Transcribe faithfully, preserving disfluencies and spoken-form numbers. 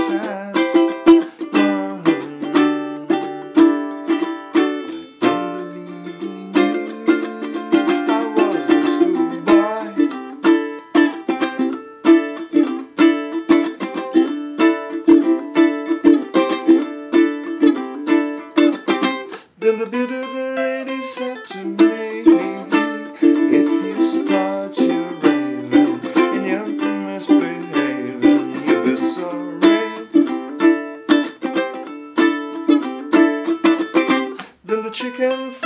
says, "One, don't believe in you. I was a schoolboy." Then the bitter lady said to me, "If you start your raving and you're misbehaving, you'll be sorry." Then the chicken